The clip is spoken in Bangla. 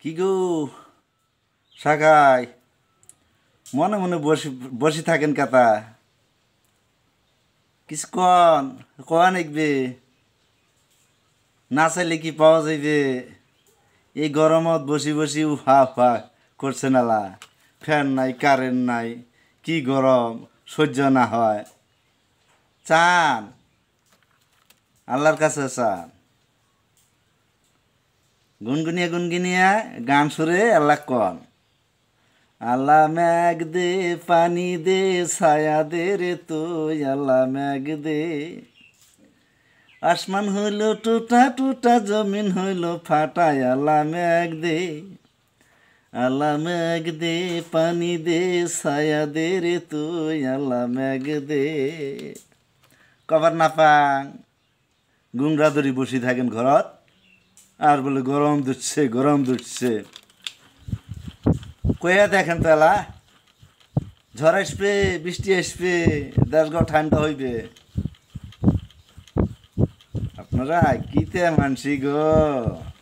কি গো সাকাই মনে মনে বসে বসে থাকেন কাতা কিছু কন একবে না চাইলে কি পাওয়া যাইবে এই গরমত বসি বসি উফা উফা করছে নালা ফ্যান নাই কারেন্ট নাই কি গরম সহ্য না হয় চান আল্লাহর কাছে চান গুনগুনিয়া গুনগুনিয়া গান সুরে আল্লাহ কন আল্লাহ ম্যাগ দে পানি দে ছায়া দে রে তুই আল্লাহ ম্যাগ দে আসমান হইল টুটা টুটা জমিন হইল ফাটায় আল্লাহ ম্যাগ দে আল্লাহ ম্যাগ দে পানি দে ছায়া দে রে তুই আল্লাহ ম্যাগ দে কবার না পাং গুংরা ধরি বসি থাকেন ঘরত আর বলে গরম ধরছে কইয়া দেখেন তো এলা ঝড় আসবে বৃষ্টি আসবে দেশগাঁও ঠান্ডা হইবে আপনারা কিতে মানসি গো